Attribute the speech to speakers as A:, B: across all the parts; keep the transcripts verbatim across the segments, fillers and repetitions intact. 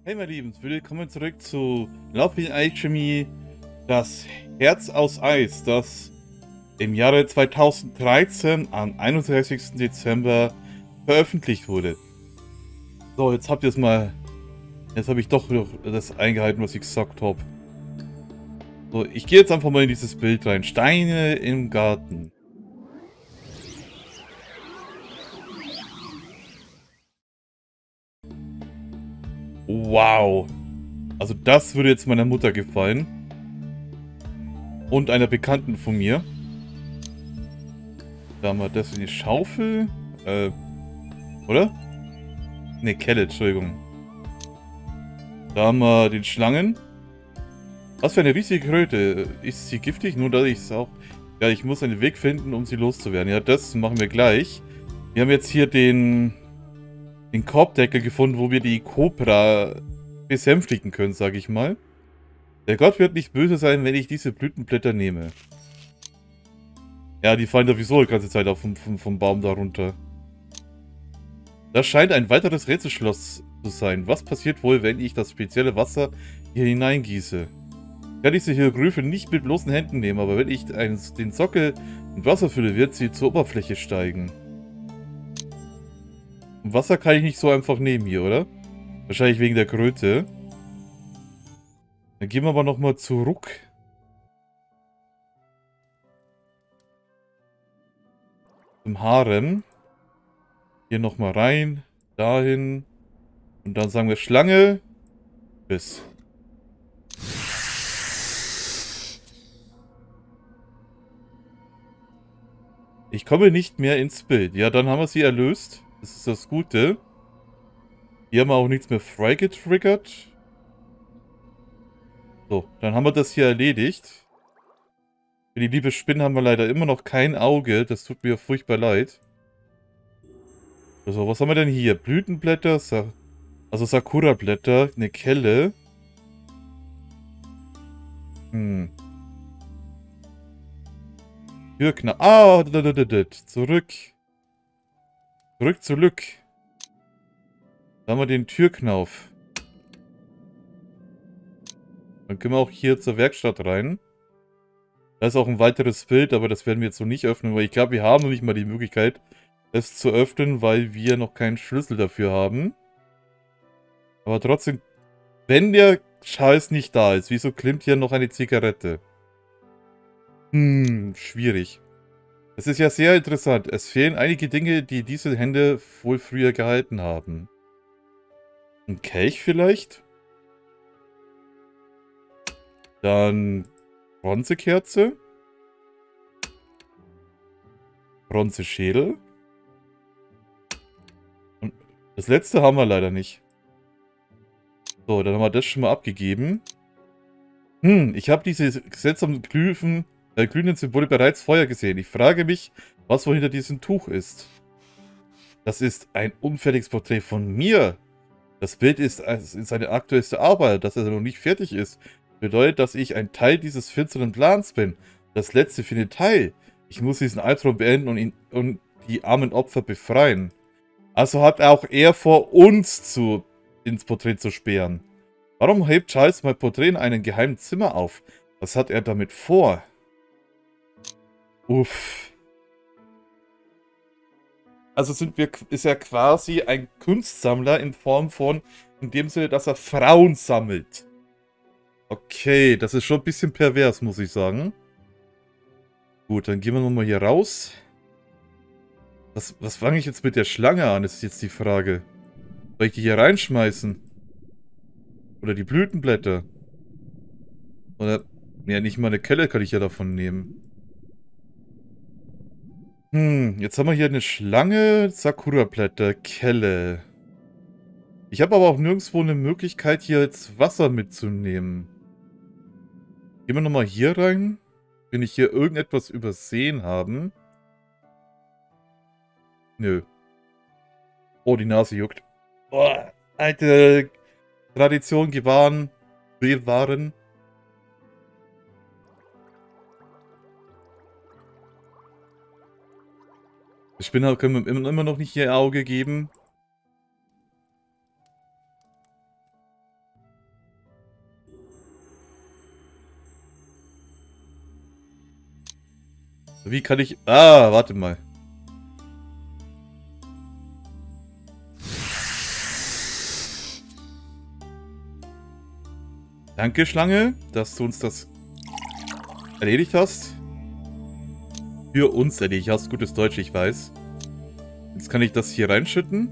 A: Hey meine Lieben, willkommen zurück zu Lovely Alchemy, das Herz aus Eis, das im Jahre zweitausenddreizehn am einunddreißigsten Dezember veröffentlicht wurde. So, jetzt habt ihr es mal, jetzt habe ich doch noch das eingehalten, was ich gesagt habe. So, ich gehe jetzt einfach mal in dieses Bild rein. Steine im Garten. Wow. Also das würde jetzt meiner Mutter gefallen. Und einer Bekannten von mir. Da haben wir das in die Schaufel. Äh, oder? Ne, Kelle, Entschuldigung. Da haben wir den Schlangen. Was für eine riesige Kröte. Ist sie giftig? Nur, dass ich es auch... Ja, ich muss einen Weg finden, um sie loszuwerden. Ja, das machen wir gleich. Wir haben jetzt hier den... den Korbdeckel gefunden, wo wir die Cobra besänftigen können, sage ich mal. Der Gott wird nicht böse sein, wenn ich diese Blütenblätter nehme. Ja, die fallen sowieso die ganze Zeit auf vom, vom, vom Baum darunter. Das scheint ein weiteres Rätselschloss zu sein. Was passiert wohl, wenn ich das spezielle Wasser hier hineingieße? Ich kann diese Hieroglyphe nicht mit bloßen Händen nehmen, aber wenn ich einen, den Sockel mit Wasser fülle, wird sie zur Oberfläche steigen. Und Wasser kann ich nicht so einfach nehmen hier, oder? Wahrscheinlich wegen der Kröte. Dann gehen wir aber nochmal zurück. Zum Harem. Hier nochmal rein. Dahin. Und dann sagen wir Schlange. Bis. Ich komme nicht mehr ins Bild. Ja, dann haben wir sie erlöst. Das ist das Gute. Hier haben wir auch nichts mehr freigetriggert. So, dann haben wir das hier erledigt. Für die liebe Spinne haben wir leider immer noch kein Auge. Das tut mir furchtbar leid. Also, was haben wir denn hier? Blütenblätter, Sa also Sakura-Blätter, eine Kelle. Hm. Türknauf. Ah, zurück. Zurück, zurück. Da haben wir den Türknauf. Dann können wir auch hier zur Werkstatt rein. Da ist auch ein weiteres Bild, aber das werden wir jetzt so nicht öffnen, weil ich glaube, wir haben noch nicht mal die Möglichkeit, es zu öffnen, weil wir noch keinen Schlüssel dafür haben. Aber trotzdem, wenn der Scheiß nicht da ist, wieso klimmt hier noch eine Zigarette? Hm, schwierig. Es ist ja sehr interessant. Es fehlen einige Dinge, die diese Hände wohl früher gehalten haben. Ein Kelch vielleicht? Dann Bronzekerze. Bronzeschädel. Und das letzte haben wir leider nicht. So, dann haben wir das schon mal abgegeben. Hm, ich habe diese seltsamen Glyphen, äh, glühenden Symbole bereits vorher gesehen. Ich frage mich, was wohl hinter diesem Tuch ist. Das ist ein unfertiges Porträt von mir. Das Bild ist, ist seine aktuellste Arbeit, dass er noch nicht fertig ist. Bedeutet, dass ich ein Teil dieses finsteren Plans bin. Das letzte für den Teil. Ich muss diesen Albtraum beenden und, ihn, und die armen Opfer befreien. Also hat auch er vor, uns zu, ins Porträt zu sperren. Warum hebt Charles mein Porträt in einem geheimen Zimmer auf? Was hat er damit vor? Uff. Also sind wir, ist er quasi ein Kunstsammler in Form von, in dem Sinne, dass er Frauen sammelt. Okay, das ist schon ein bisschen pervers, muss ich sagen. Gut, dann gehen wir nochmal hier raus. Was, was fange ich jetzt mit der Schlange an, ist jetzt die Frage. Soll ich die hier reinschmeißen? Oder die Blütenblätter? Oder, ja, nicht mal eine Kelle kann ich ja davon nehmen. Hm, jetzt haben wir hier eine Schlange, Sakura-Blätter, Kelle. Ich habe aber auch nirgendwo eine Möglichkeit, hier jetzt Wasser mitzunehmen. Gehen wir nochmal hier rein. Wenn ich hier irgendetwas übersehen haben. Nö. Oh, die Nase juckt. Oh, alte Tradition gewahren. Bewahren. Die Spinner können wir immer noch nicht ihr Auge geben. Wie kann ich... Ah, warte mal. Danke, Schlange, dass du uns das erledigt hast. Für uns erledigt hast. Gutes Deutsch, ich weiß. Jetzt kann ich das hier reinschütten.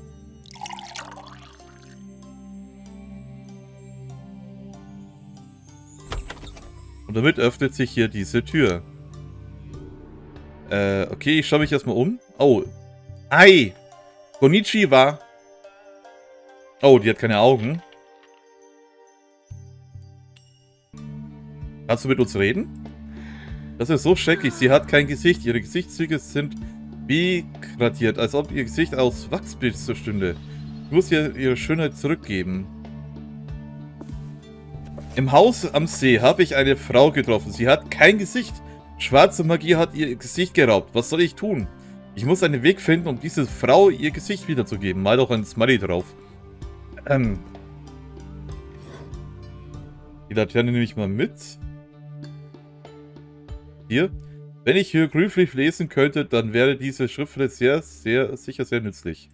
A: Und damit öffnet sich hier diese Tür. Äh, okay, ich schaue mich erstmal um. Oh. Ei! Konnichiwa! Oh, die hat keine Augen. Kannst du mit uns reden? Das ist so schrecklich. Sie hat kein Gesicht. Ihre Gesichtszüge sind wie gradiert, als ob ihr Gesicht aus Wachsbild stünde. Ich muss ihr ihre Schönheit zurückgeben. Im Haus am See habe ich eine Frau getroffen. Sie hat kein Gesicht. Schwarze Magie hat ihr Gesicht geraubt. Was soll ich tun? Ich muss einen Weg finden, um diese Frau ihr Gesicht wiederzugeben. Mal doch ein Smiley drauf. Ähm. Die Laterne nehme ich mal mit. Hier. Wenn ich Hieroglyphen lesen könnte, dann wäre diese Schrift sehr, sehr, sicher sehr nützlich.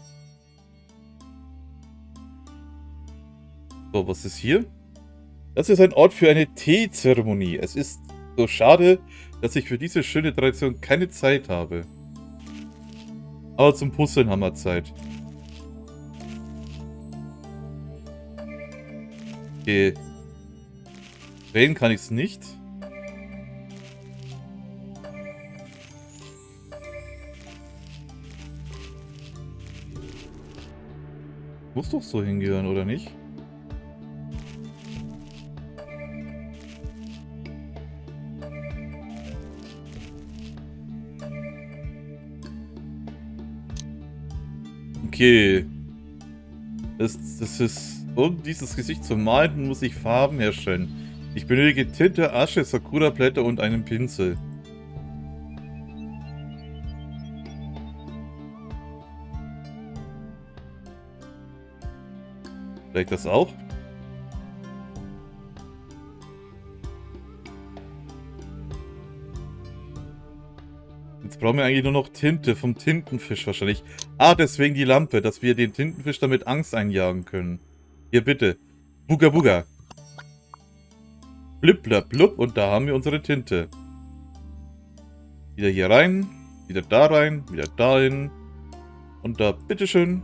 A: So, was ist hier? Das ist ein Ort für eine Teezeremonie. Es ist so schade, dass ich für diese schöne Tradition keine Zeit habe. Aber zum Puzzeln haben wir Zeit. Okay. Drehen kann ich es nicht. Muss doch so hingehören, oder nicht? Okay. Das, das ist... Um dieses Gesicht zu malen, muss ich Farben herstellen. Ich benötige Tinte, Asche, Sakura-Blätter und einen Pinsel. Vielleicht das auch? Jetzt brauchen wir eigentlich nur noch Tinte vom Tintenfisch wahrscheinlich. Ah, deswegen die Lampe, dass wir den Tintenfisch damit Angst einjagen können. Hier bitte. Buga Buga. Blub blub blub und da haben wir unsere Tinte. Wieder hier rein, wieder da rein, wieder dahin. Und da, bitteschön.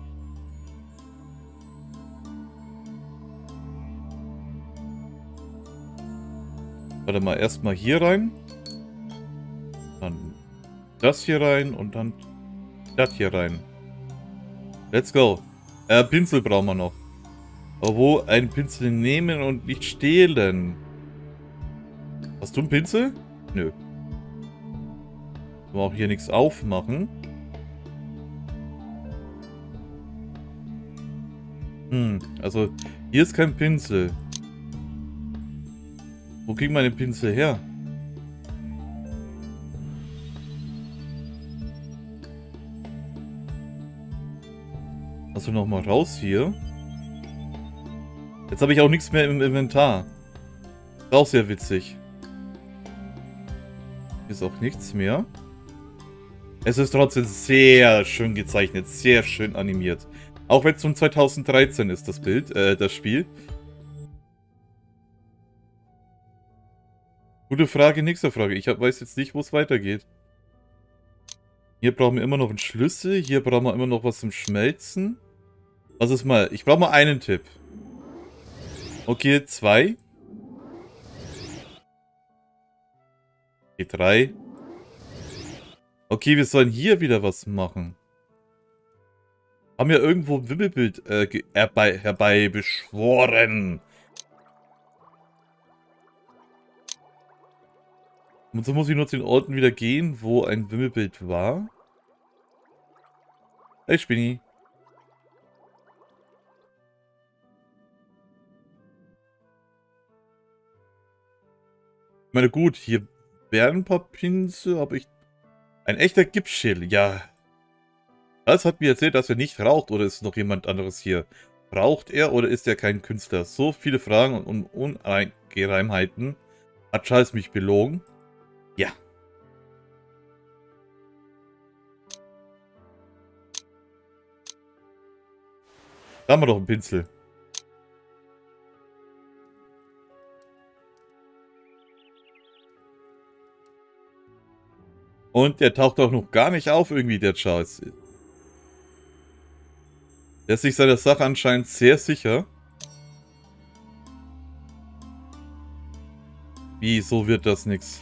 A: Warte mal, erstmal hier rein. Dann das hier rein und dann das hier rein. Let's go. Äh, Pinsel brauchen wir noch. Aber wo einen Pinsel nehmen und nicht stehlen? Hast du einen Pinsel? Nö. Wir auch hier nichts aufmachen. Hm, also hier ist kein Pinsel. Wo kriegen wir den Pinsel her? Also nochmal raus hier. Jetzt habe ich auch nichts mehr im Inventar. Ist auch sehr witzig. Hier ist auch nichts mehr. Es ist trotzdem sehr schön gezeichnet, sehr schön animiert. Auch wenn es von zweitausenddreizehn ist, das Bild, äh, das Spiel. Gute Frage, nächste Frage. Ich hab, weiß jetzt nicht, wo es weitergeht. Hier brauchen wir immer noch einen Schlüssel. Hier brauchen wir immer noch was zum Schmelzen. Was ist mal? Ich brauche mal einen Tipp. Okay, zwei. Okay, drei. Okay, wir sollen hier wieder was machen. Haben wir irgendwo ein Wimmelbild äh, herbei, herbei beschworen. Und so muss ich nur zu den Orten wieder gehen, wo ein Wimmelbild war. Hey, Spinni. Ich meine, gut, hier werden ein paar Pinsel, aber ich... Ein echter Gipsschädel, ja. Das hat mir erzählt, dass er nicht raucht, oder ist noch jemand anderes hier? Raucht er oder ist er kein Künstler? So viele Fragen und Ungereimtheiten. Hat Charles mich belogen? Ja. Da haben wir doch einen Pinsel. Und der taucht auch noch gar nicht auf, irgendwie, der Charles. Der ist sich seiner Sache anscheinend sehr sicher. Wie, so wird das nix?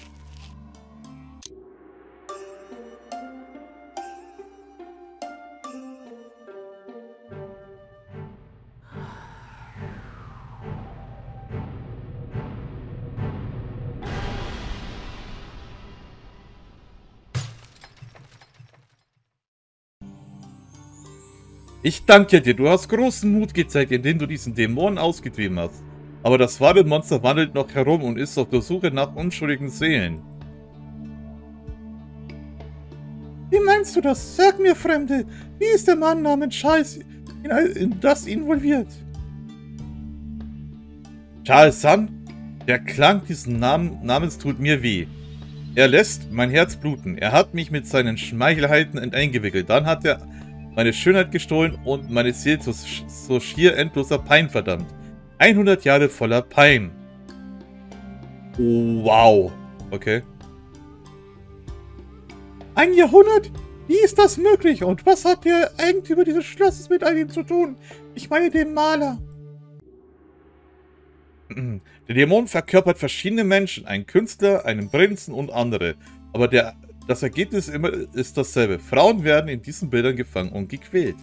A: Ich danke dir, du hast großen Mut gezeigt, indem du diesen Dämonen ausgetrieben hast. Aber das wahre Monster wandelt noch herum und ist auf der Suche nach unschuldigen Seelen. Wie meinst du das? Sag mir, Fremde, wie ist der Mann namens Charles in, in das involviert? Charles Sun? Der Klang dieses Namen, Namens tut mir weh. Er lässt mein Herz bluten. Er hat mich mit seinen Schmeichelheiten eingewickelt. Dann hat er meine Schönheit gestohlen und meine Seele zu so schier endloser Pein verdammt. hundert Jahre voller Pein. Oh, wow. Okay. Ein Jahrhundert? Wie ist das möglich? Und was hat der Eigentümer dieses Schlosses mit all dem zu tun? Ich meine den Maler. Der Dämon verkörpert verschiedene Menschen, einen Künstler, einen Prinzen und andere. Aber der, das Ergebnis immer ist dasselbe. Frauen werden in diesen Bildern gefangen und gequält.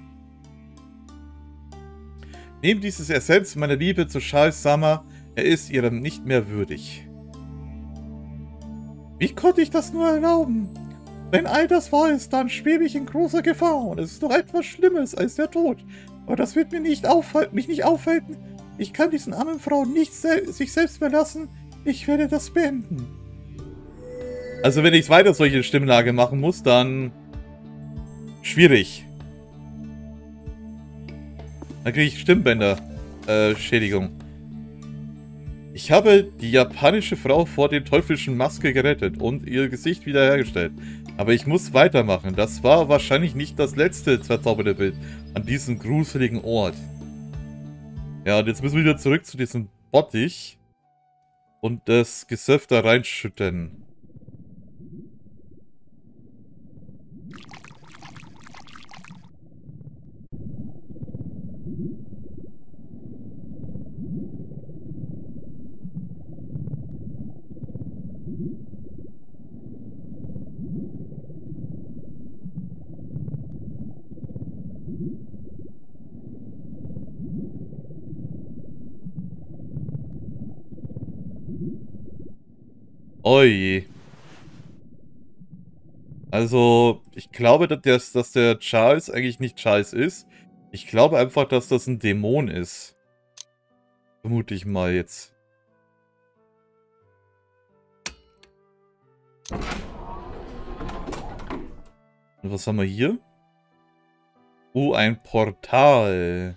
A: Nehmt dieses Essenz meiner Liebe zu Charles Summer, er ist ihrem nicht mehr würdig. Wie konnte ich das nur erlauben? Wenn all das wahr ist, dann schwebe ich in großer Gefahr und es ist noch etwas Schlimmes als der Tod. Aber das wird mir nicht aufhalten, mich nicht aufhalten. Ich kann diesen armen Frau nicht sel sich selbst verlassen. Ich werde das beenden. Also wenn ich weiter solche Stimmlage machen muss, dann schwierig. Dann kriege ich Stimmbänder. Äh, Schädigung. Ich habe die japanische Frau vor der teuflischen Maske gerettet und ihr Gesicht wiederhergestellt. Aber ich muss weitermachen. Das war wahrscheinlich nicht das letzte verzauberte Bild an diesem gruseligen Ort. Ja, und jetzt müssen wir wieder zurück zu diesem Bottich und das Gesöff da reinschütten. Oje. Also, ich glaube, dass der, dass der Charles eigentlich nicht Charles ist. Ich glaube einfach, dass das ein Dämon ist. Vermute ich mal jetzt. Und was haben wir hier? Oh, ein Portal.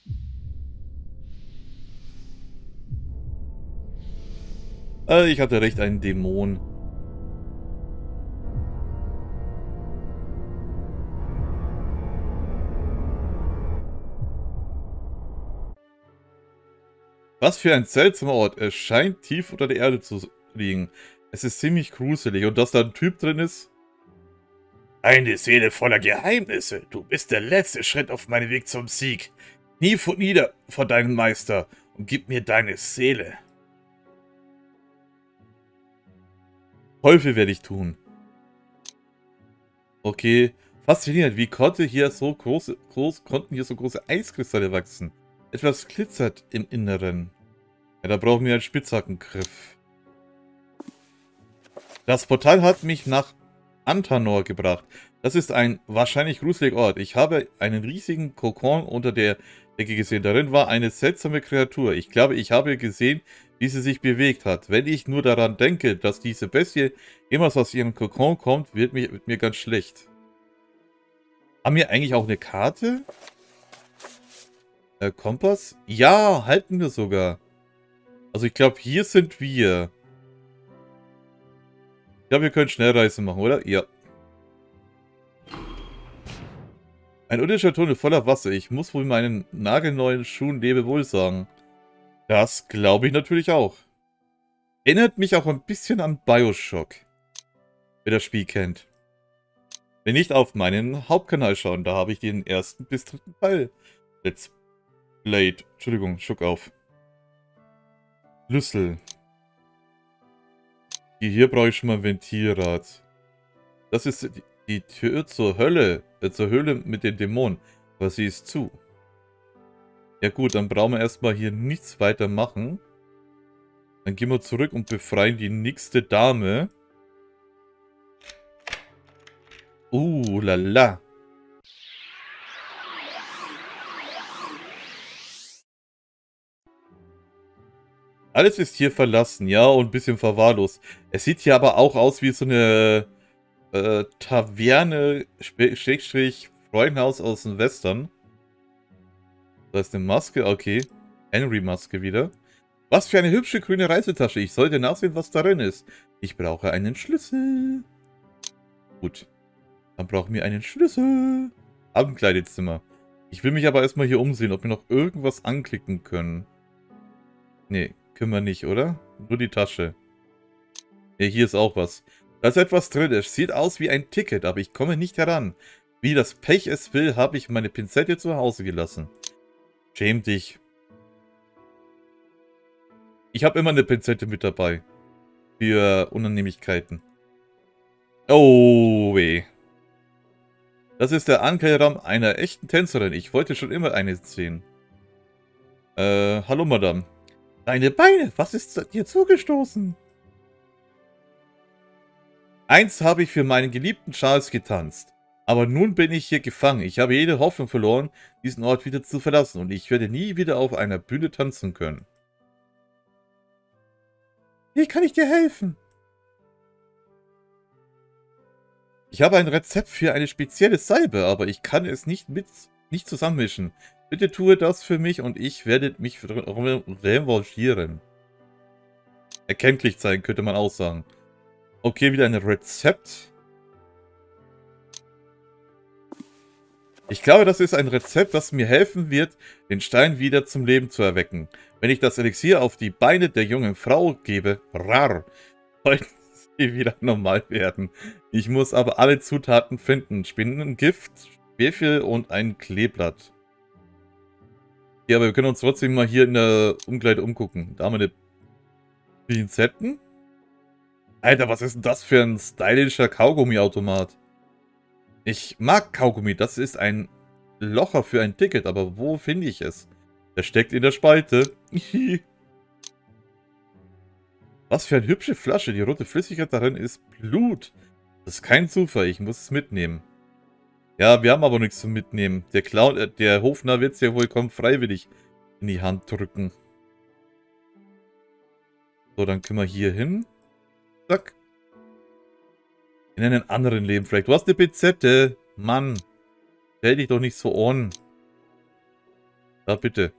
A: Äh, ich hatte recht, ein Dämon. Was für ein seltsamer Ort. Es scheint tief unter der Erde zu liegen. Es ist ziemlich gruselig. Und dass da ein Typ drin ist? Eine Seele voller Geheimnisse. Du bist der letzte Schritt auf meinem Weg zum Sieg. Knie nieder vor deinem Meister und gib mir deine Seele. Teufel werde ich tun. Okay. Faszinierend. Wie konnte hier so große, groß, konnten hier so große Eiskristalle wachsen? Etwas glitzert im Inneren. Ja, da brauchen wir einen Spitzhackengriff. Das Portal hat mich nach Antanor gebracht. Das ist ein wahrscheinlich gruseliger Ort. Ich habe einen riesigen Kokon unter der Decke gesehen. Darin war eine seltsame Kreatur. Ich glaube, ich habe gesehen, wie sie sich bewegt hat. Wenn ich nur daran denke, dass diese Bestie immer aus ihrem Kokon kommt, wird mir, wird mir ganz schlecht. Haben wir eigentlich auch eine Karte? Äh, Kompass? Ja, halten wir sogar. Also ich glaube, hier sind wir. Ich glaube, wir können Schnellreise machen, oder? Ja. Ein irdischer Tunnel voller Wasser. Ich muss wohl meinen nagelneuen Schuhen Lebewohl sagen. Das glaube ich natürlich auch. Erinnert mich auch ein bisschen an Bioshock. Wer das Spiel kennt. Wenn nicht, auf meinen Hauptkanal schauen. Da habe ich den ersten bis dritten Teil. Let's Played. Entschuldigung, Schuck auf. Schlüssel. Hier brauche ich schon mal ein Ventilrad. Das ist die, die Tür zur Hölle. Äh, zur Höhle mit den Dämonen. Aber sie ist zu. Ja gut, dann brauchen wir erstmal hier nichts weiter machen. Dann gehen wir zurück und befreien die nächste Dame. Uh, lala. Alles ist hier verlassen, ja, und ein bisschen verwahrlost. Es sieht hier aber auch aus wie so eine äh, Taverne, Schrägstrich, Freudenhaus aus dem Western. Da ist eine Maske, okay. Henry-Maske wieder. Was für eine hübsche grüne Reisetasche. Ich sollte nachsehen, was darin ist. Ich brauche einen Schlüssel. Gut. Dann brauchen wir einen Schlüssel. Abendkleidezimmer. Ich will mich aber erstmal hier umsehen, ob wir noch irgendwas anklicken können. Nee, können wir nicht, oder? Nur die Tasche. Ja, hier ist auch was. Da ist etwas drin. Es sieht aus wie ein Ticket, aber ich komme nicht heran. Wie das Pech es will, habe ich meine Pinzette zu Hause gelassen. Schäm dich. Ich habe immer eine Pinzette mit dabei. Für Unannehmlichkeiten. Oh, weh. Das ist der Ankeilraum einer echten Tänzerin. Ich wollte schon immer eine sehen. Äh, hallo, Madame. Deine Beine, was ist dir zugestoßen? Einst habe ich für meinen geliebten Charles getanzt. Aber nun bin ich hier gefangen. Ich habe jede Hoffnung verloren, diesen Ort wieder zu verlassen. Und ich werde nie wieder auf einer Bühne tanzen können. Wie kann ich dir helfen? Ich habe ein Rezept für eine spezielle Salbe, aber ich kann es nicht mit nicht zusammenmischen. Bitte tue das für mich und ich werde mich revanchieren. Erkenntlich sein, könnte man auch sagen. Okay, wieder ein Rezept. Ich glaube, das ist ein Rezept, das mir helfen wird, den Stein wieder zum Leben zu erwecken. Wenn ich das Elixier auf die Beine der jungen Frau gebe, rar, sollten sie wieder normal werden. Ich muss aber alle Zutaten finden. Spinnengift, Schwefel und ein Kleeblatt. Ja, aber wir können uns trotzdem mal hier in der Umkleide umgucken. Da haben wir eine Pinzetten. Alter, was ist denn das für ein stylischer Kaugummi-Automat? Ich mag Kaugummi. Das ist ein Locher für ein Ticket. Aber wo finde ich es? Er steckt in der Spalte. Was für eine hübsche Flasche. Die rote Flüssigkeit darin ist Blut. Das ist kein Zufall. Ich muss es mitnehmen. Ja, wir haben aber nichts zum Mitnehmen. Der Clown, äh, der Hofnarr wird es ja wohl kaum freiwillig in die Hand drücken. So, dann können wir hier hin. Zack. In einem anderen Leben vielleicht. Du hast eine Pinzette. Mann. Stell dich doch nicht so an. Da, bitte.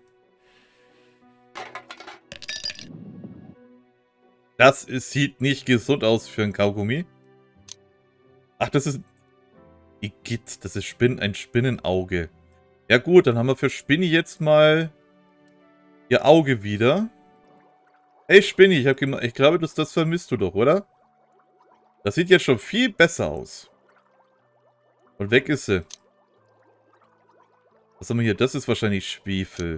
A: Das ist, sieht nicht gesund aus für ein Kaugummi. Ach, das ist... Igitt, das ist Spinn, ein Spinnenauge. Ja gut, dann haben wir für Spinni jetzt mal ihr Auge wieder. Hey Spinni, ich, hab ich glaube, das, das vermisst du doch, oder? Das sieht jetzt schon viel besser aus. Und weg ist sie. Was haben wir hier? Das ist wahrscheinlich Schwefel.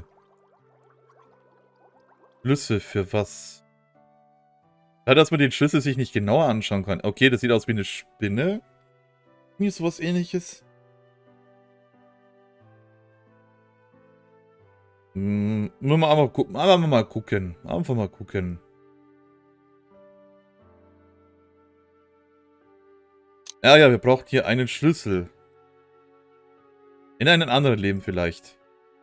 A: Schlüssel für was? Ja, dass man den Schlüssel sich nicht genauer anschauen kann. Okay, das sieht aus wie eine Spinne. Mir ist sowas Ähnliches. Hm, nur mal einmal gucken. Einfach mal gucken. Einfach mal gucken. Ja, ja, wir brauchen hier einen Schlüssel. In einem anderen Leben vielleicht.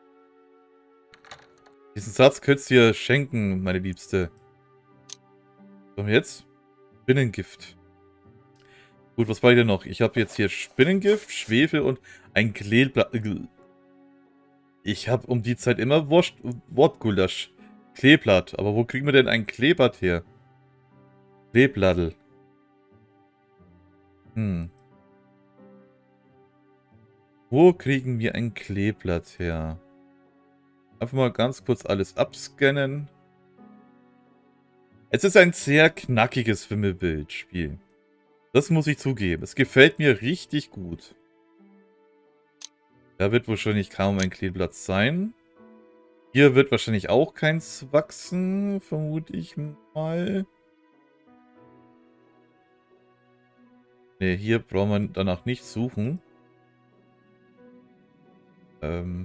A: Diesen Satz könntest du dir schenken, meine Liebste. So, jetzt? Spinnengift. Gut, was war hier noch? Ich habe jetzt hier Spinnengift, Schwefel und ein Kleeblatt. Ich habe um die Zeit immer Wurst, Wortgulasch. Kleeblatt. Aber wo kriegen wir denn ein Kleeblatt her? Kleeblattl. Hm. Wo kriegen wir ein Kleeblatt her? Einfach mal ganz kurz alles abscannen. Es ist ein sehr knackiges Wimmelbildspiel. Das muss ich zugeben. Es gefällt mir richtig gut. Da wird wahrscheinlich kaum ein Kleeblatt sein. Hier wird wahrscheinlich auch keins wachsen, vermute ich mal. Ne, hier braucht man danach nicht suchen. Ähm...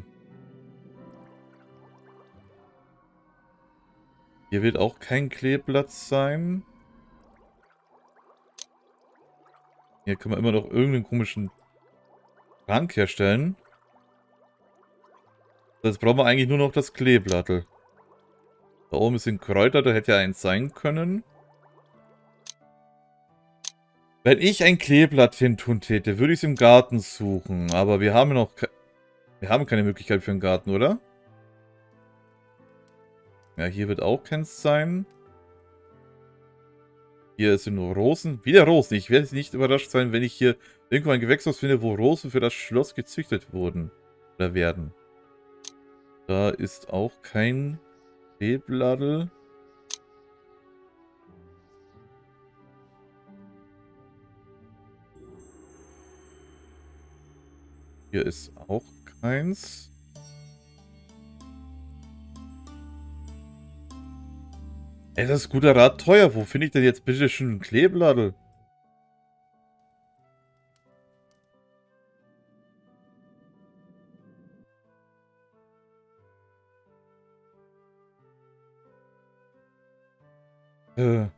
A: Hier wird auch kein Kleeblatt sein. Hier kann man immer noch irgendeinen komischen Trank herstellen. Jetzt brauchen wir eigentlich nur noch das Kleeblattel. Da oben sind Kräuter, da hätte ja eins sein können. Wenn ich ein Kleeblatt hin tun täte, würde ich es im Garten suchen. Aber wir haben noch... Wir haben keine Möglichkeit für einen Garten, oder? Ja, hier wird auch keins sein. Hier sind nur Rosen. Wieder Rosen. Ich werde nicht überrascht sein, wenn ich hier irgendwo ein Gewächshaus finde, wo Rosen für das Schloss gezüchtet wurden. Oder werden. Da ist auch kein Kleeblattl. Hier ist auch keins. Ey, das ist guter Rat teuer. Wo finde ich denn jetzt bitte schon ein Kleeblattl? Äh.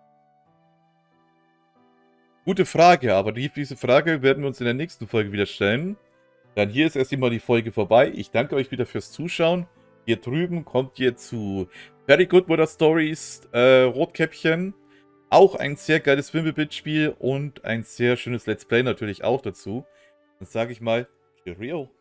A: Gute Frage, aber die, diese Frage werden wir uns in der nächsten Folge wieder stellen. Dann hier ist erst einmal die Folge vorbei. Ich danke euch wieder fürs Zuschauen. Hier drüben kommt ihr zu Very Good Mother Stories, äh, Rotkäppchen. Auch ein sehr geiles Wimmelbildspiel und ein sehr schönes Let's Play natürlich auch dazu. Dann sage ich mal, Cheerio.